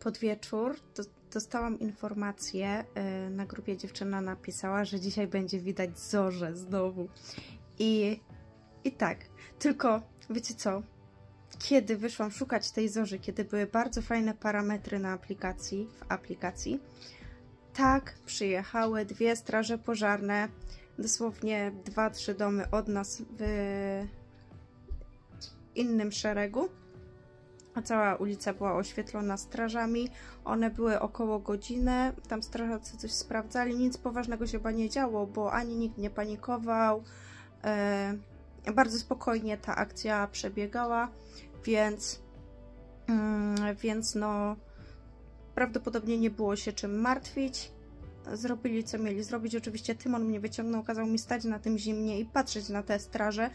pod wieczór dostałam informację, na grupie dziewczyna napisała, że dzisiaj będzie widać zorzę znowu. I tak, tylko wiecie co? Kiedy wyszłam szukać tej zorzy, kiedy były bardzo fajne parametry na w aplikacji, tak przyjechały 2 straże pożarne, dosłownie 2-3 domy od nas w innym szeregu, a cała ulica była oświetlona strażami. One były około godziny, tam strażacy coś sprawdzali, nic poważnego się chyba nie działo, bo ani nikt nie panikował, bardzo spokojnie ta akcja przebiegała, więc no prawdopodobnie nie było się czym martwić. Zrobili co mieli zrobić. Oczywiście Tymon mnie wyciągnął, kazał mi stać na tym zimnie i patrzeć na te straże,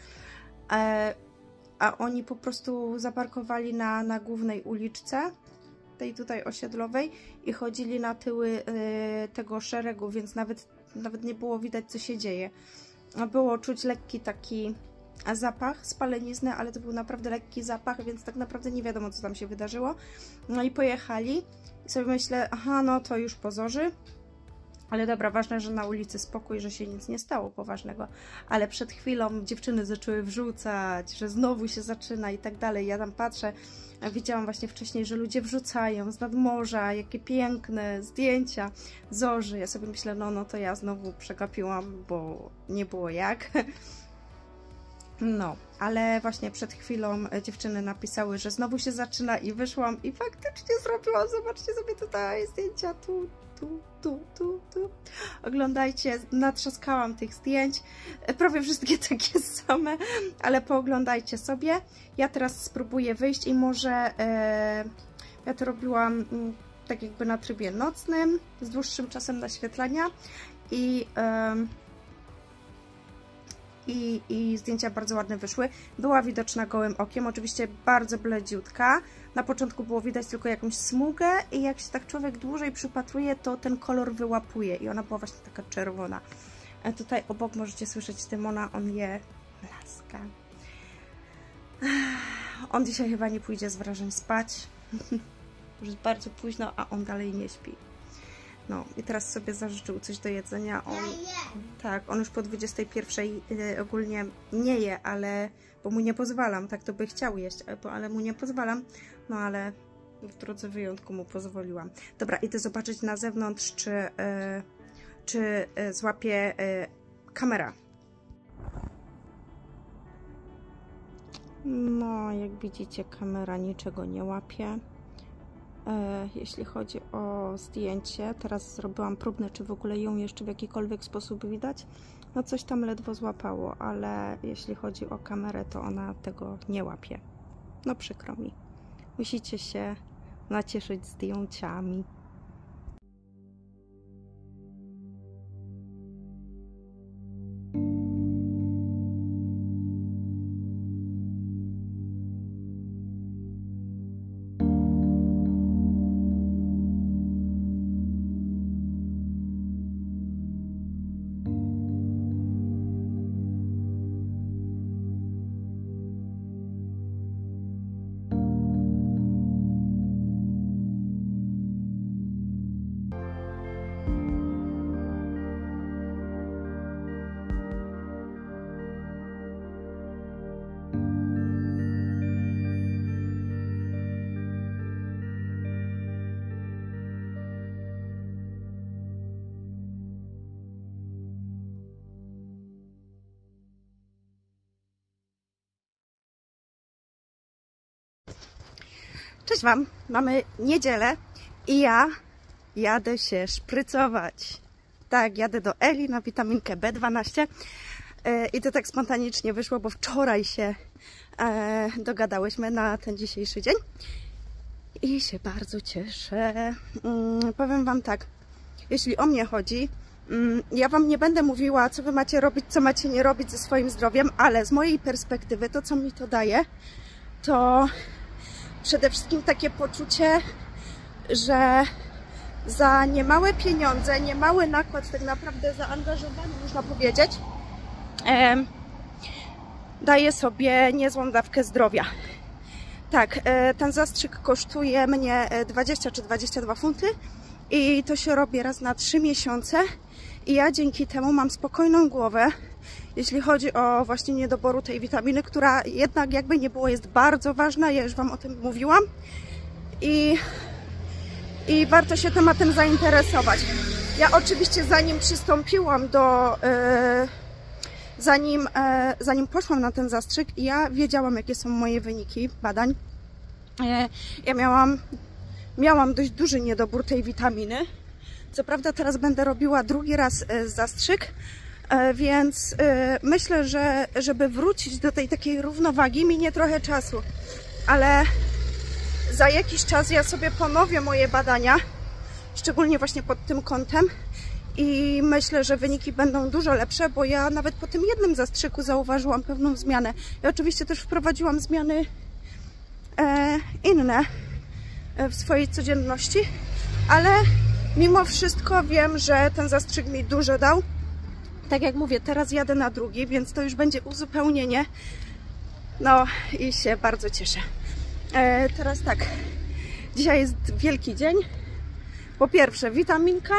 a oni po prostu zaparkowali na głównej uliczce, tej tutaj osiedlowej, i chodzili na tyły tego szeregu, więc nawet nie było widać, co się dzieje. Było czuć lekki taki zapach spalenizny, ale to był naprawdę lekki zapach, więc tak naprawdę nie wiadomo, co tam się wydarzyło. No i pojechali i sobie myślę, aha, no to już po zorzy. Ale dobra, ważne, że na ulicy spokój, że się nic nie stało poważnego. Ale przed chwilą dziewczyny zaczęły wrzucać, że znowu się zaczyna i tak dalej. Ja tam patrzę, widziałam właśnie wcześniej, że ludzie wrzucają z nadmorza, jakie piękne zdjęcia zorzy. Ja sobie myślę, no to ja znowu przegapiłam, bo nie było jak. No, ale właśnie przed chwilą dziewczyny napisały, że znowu się zaczyna i wyszłam i faktycznie zrobiłam. Zobaczcie sobie tutaj zdjęcia, tu. Oglądajcie, natrzaskałam tych zdjęć, prawie wszystkie takie same, ale pooglądajcie sobie. Ja teraz spróbuję wyjść i może ja to robiłam tak jakby na trybie nocnym, z dłuższym czasem naświetlania i zdjęcia bardzo ładne wyszły. Była widoczna gołym okiem, oczywiście bardzo bledziutka. Na początku było widać tylko jakąś smugę i jak się tak człowiek dłużej przypatruje, to ten kolor wyłapuje i ona była właśnie taka czerwona. A tutaj obok możecie słyszeć Tymona, on je laska. On dzisiaj chyba nie pójdzie z wrażeń spać. Już jest bardzo późno, a on dalej nie śpi. No i teraz sobie zażyczył coś do jedzenia. On już po 21 ogólnie nie je, ale bo mu nie pozwalam, tak to by chciał jeść, ale mu nie pozwalam, no ale w drodze wyjątku mu pozwoliłam. Dobra, idę zobaczyć na zewnątrz, czy złapie kamera. No, jak widzicie, kamera niczego nie łapie. Jeśli chodzi o zdjęcie, teraz zrobiłam próbne, czy w ogóle ją jeszcze w jakikolwiek sposób widać. No coś tam ledwo złapało, ale jeśli chodzi o kamerę, to ona tego nie łapie. No przykro mi. Musicie się nacieszyć zdjęciami. Cześć Wam, mamy niedzielę i ja jadę się szprycować. Tak, jadę do Eli na witaminkę B12 i to tak spontanicznie wyszło, bo wczoraj się dogadałyśmy na ten dzisiejszy dzień i się bardzo cieszę. Powiem Wam tak, jeśli o mnie chodzi, ja Wam nie będę mówiła, co Wy macie robić, co macie nie robić ze swoim zdrowiem, ale z mojej perspektywy to, co mi to daje, to przede wszystkim takie poczucie, że za niemałe pieniądze, niemały nakład, tak naprawdę zaangażowany, można powiedzieć, daję sobie niezłą dawkę zdrowia. Tak, ten zastrzyk kosztuje mnie 20 czy 22 funty i to się robi raz na 3 miesiące i ja dzięki temu mam spokojną głowę, jeśli chodzi o właśnie niedoboru tej witaminy, która jednak jakby nie było jest bardzo ważna, ja już Wam o tym mówiłam i warto się tematem zainteresować. Ja oczywiście zanim przystąpiłam do... Zanim poszłam na ten zastrzyk, ja wiedziałam, jakie są moje wyniki badań. Ja miałam dość duży niedobór tej witaminy. Co prawda teraz będę robiła drugi raz zastrzyk, więc myślę, że żeby wrócić do tej takiej równowagi minie trochę czasu. Ale za jakiś czas ja sobie ponowię moje badania, szczególnie właśnie pod tym kątem. I myślę, że wyniki będą dużo lepsze, bo ja nawet po tym jednym zastrzyku zauważyłam pewną zmianę. Ja oczywiście też wprowadziłam zmiany inne w swojej codzienności, ale mimo wszystko wiem, że ten zastrzyk mi dużo dał. Tak jak mówię, teraz jadę na drugi, więc to już będzie uzupełnienie. No i się bardzo cieszę. Teraz tak, dzisiaj jest wielki dzień. Po pierwsze witaminka,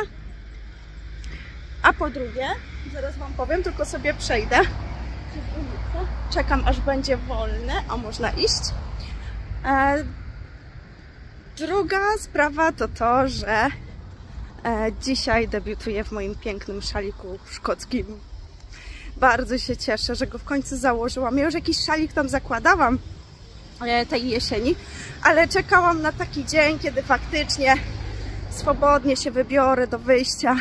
a po drugie, zaraz Wam powiem, tylko sobie przejdę. Czekam, aż będzie wolne, a można iść. Druga sprawa to to, że dzisiaj debiutuję w moim pięknym szaliku szkockim. Bardzo się cieszę, że go w końcu założyłam. Ja już jakiś szalik tam zakładałam tej jesieni, ale czekałam na taki dzień, kiedy faktycznie swobodnie się wybiorę do wyjścia.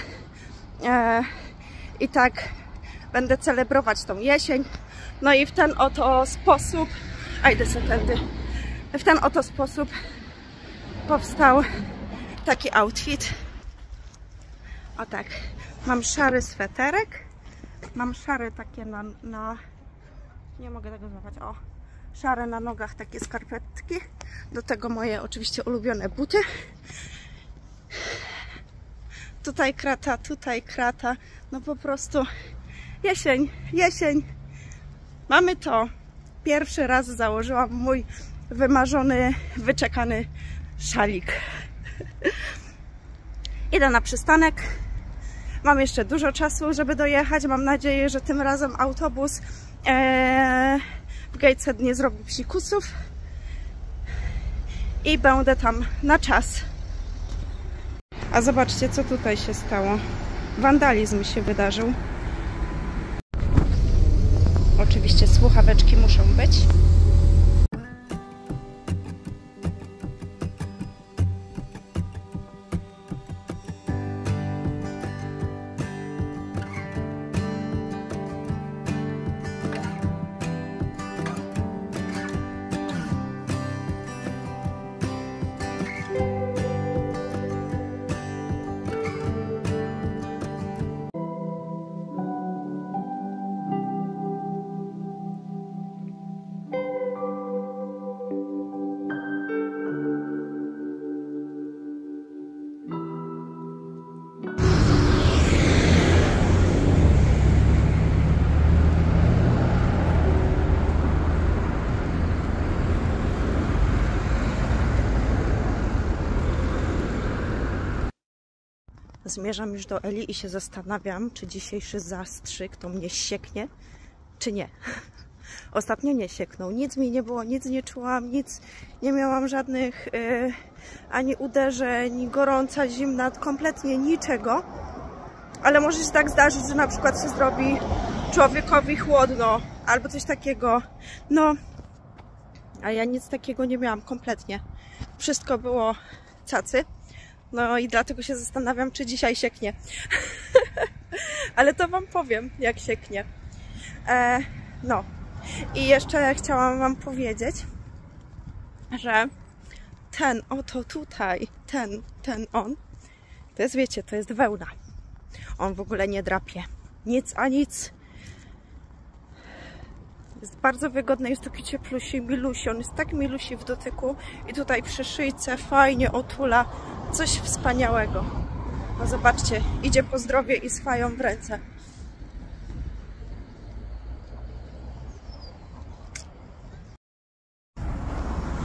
I tak będę celebrować tą jesień. No i w ten oto sposób, idę sobie tędy, w ten oto sposób powstał taki outfit. O tak, mam szary sweterek, mam szare takie na nie mogę tego złapać, o, szare na nogach takie skarpetki, do tego moje oczywiście ulubione buty. Tutaj krata, no po prostu jesień, jesień. Mamy to. Pierwszy raz założyłam mój wymarzony, wyczekany szalik. Idę na przystanek. Mam jeszcze dużo czasu, żeby dojechać. Mam nadzieję, że tym razem autobus w Gateshead nie zrobi psikusów. I będę tam na czas. A zobaczcie, co tutaj się stało. Wandalizm się wydarzył. Oczywiście słuchaweczki muszą być. Zmierzam już do Eli i się zastanawiam, czy dzisiejszy zastrzyk to mnie sieknie, czy nie. Ostatnio nie sieknął. Nic mi nie było, nic nie czułam, nic nie miałam żadnych ani uderzeń, gorąca, zimna, kompletnie niczego. Ale może się tak zdarzyć, że na przykład się zrobi człowiekowi chłodno albo coś takiego. No, a ja nic takiego nie miałam kompletnie. Wszystko było cacy. No i dlatego się zastanawiam, czy dzisiaj sieknie. Ale to Wam powiem, jak sieknie. No. I jeszcze chciałam Wam powiedzieć, że ten oto tutaj, on, to jest, wiecie, to jest wełna. On w ogóle nie drapie. Nic a nic. Jest bardzo wygodny, jest taki cieplusi, milusi. On jest tak milusi w dotyku i tutaj przy szyjce fajnie otula. Coś wspaniałego. No zobaczcie, idzie po zdrowie i z fają w ręce.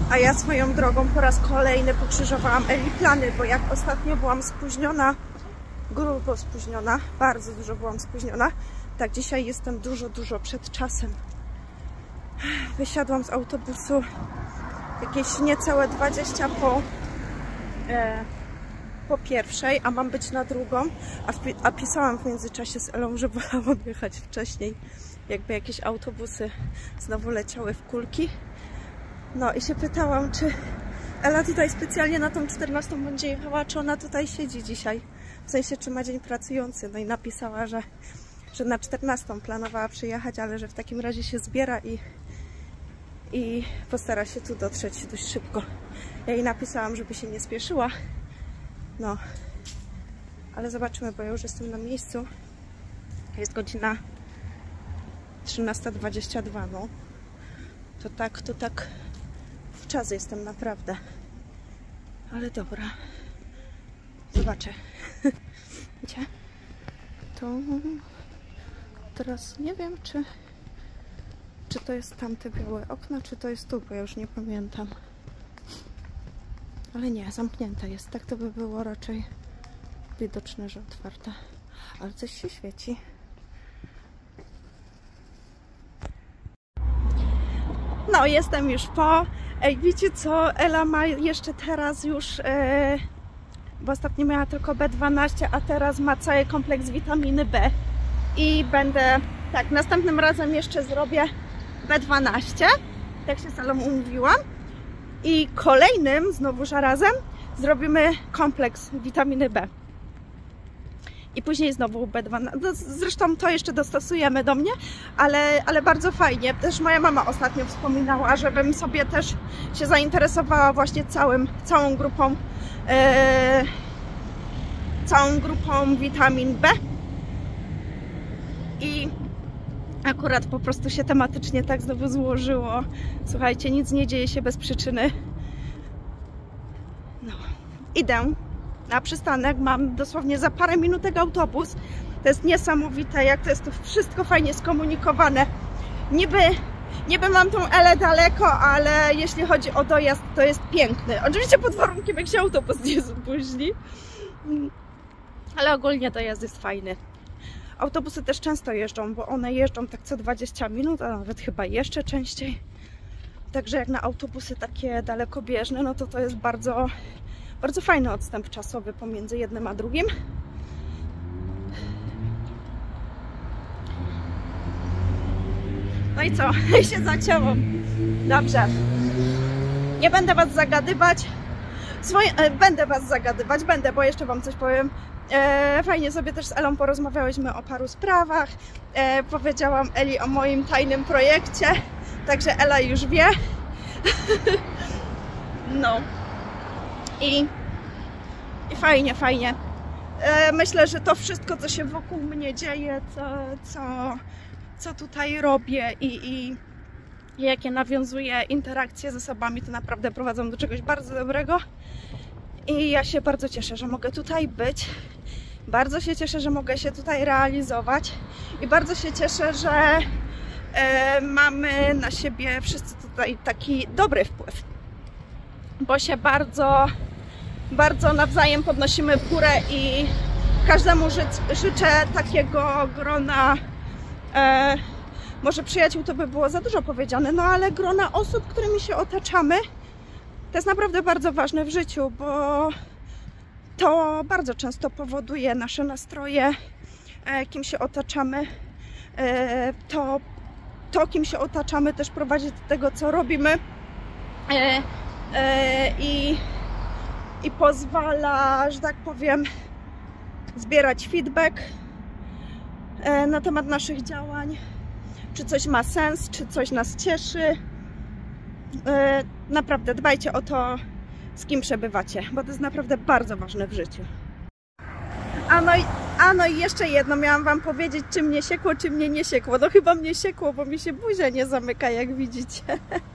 A ja swoją drogą po raz kolejny pokrzyżowałam Eli plany, bo jak ostatnio byłam spóźniona, grubo spóźniona, bardzo dużo byłam spóźniona, tak dzisiaj jestem dużo przed czasem. Wysiadłam z autobusu jakieś niecałe 20 po pierwszej, a mam być na drugą, a pisałam w międzyczasie z Elą, że wolałam jechać wcześniej, jakby jakieś autobusy znowu leciały w kulki. No i się pytałam, czy Ela tutaj specjalnie na tą 14 będzie jechała, czy ona tutaj siedzi dzisiaj, w sensie czy ma dzień pracujący. No i napisała, że na 14 planowała przyjechać, ale że w takim razie się zbiera i postara się tu dotrzeć dość szybko. Ja jej napisałam, żeby się nie spieszyła. No, ale zobaczymy, bo ja już jestem na miejscu. Jest godzina 13:22, no. To tak w czas jestem naprawdę. Ale dobra. Zobaczę. Gdzie? To teraz nie wiem, czy to jest tamte białe okno, czy to jest tu, bo ja już nie pamiętam. Ale nie, zamknięte jest. Tak to by było raczej widoczne, że otwarte. Ale coś się świeci. No, jestem już po. Ej, wiecie co? Ela ma jeszcze teraz już, bo ostatnio miała tylko B12, a teraz ma cały kompleks witaminy B. I będę, tak, następnym razem jeszcze zrobię B12, tak się z Elą umówiłam. I kolejnym, znowuż razem, zrobimy kompleks witaminy B. I później znowu B12. No, zresztą to jeszcze dostosujemy do mnie, ale bardzo fajnie. Też moja mama ostatnio wspominała, żebym sobie też się zainteresowała właśnie całą grupą witamin B. I akurat po prostu się tematycznie tak znowu złożyło. Słuchajcie, nic nie dzieje się bez przyczyny. No, idę na przystanek, mam dosłownie za parę minutek autobus. To jest niesamowite, jak to jest tu wszystko fajnie skomunikowane. Niby mam tą Elę daleko, ale jeśli chodzi o dojazd, to jest piękny. Oczywiście pod warunkiem, jak się autobus nie spóźni. Ale ogólnie dojazd jest fajny. Autobusy też często jeżdżą, bo one jeżdżą tak co 20 minut, a nawet chyba jeszcze częściej. Także jak na autobusy takie dalekobieżne, no to jest bardzo fajny odstęp czasowy pomiędzy jednym a drugim. No i co? się zacięło. Dobrze. Nie będę was zagadywać. Będę was zagadywać, bo jeszcze wam coś powiem. Fajnie sobie też z Elą porozmawiałyśmy o paru sprawach. Powiedziałam Eli o moim tajnym projekcie, także Ela już wie. No. I fajnie. Myślę, że to wszystko, co się wokół mnie dzieje, co tutaj robię i jakie nawiązuję interakcje z osobami, to naprawdę prowadzą do czegoś bardzo dobrego. I ja się bardzo cieszę, że mogę tutaj być. Bardzo się cieszę, że mogę się tutaj realizować. I bardzo się cieszę, że mamy na siebie wszyscy tutaj taki dobry wpływ. Bo się bardzo nawzajem podnosimy w górę i każdemu życzę takiego grona, może przyjaciół to by było za dużo powiedziane, no ale grona osób, którymi się otaczamy, to jest naprawdę bardzo ważne w życiu, bo to bardzo często powoduje nasze nastroje, kim się otaczamy. To kim się otaczamy, też prowadzi do tego, co robimy i pozwala, że tak powiem, zbierać feedback na temat naszych działań, czy coś ma sens, czy coś nas cieszy. Naprawdę dbajcie o to, z kim przebywacie, bo to jest naprawdę bardzo ważne w życiu. No i jeszcze jedno miałam wam powiedzieć, czy mnie siekło, czy mnie nie siekło. No chyba mnie siekło, bo mi się buzia nie zamyka, jak widzicie.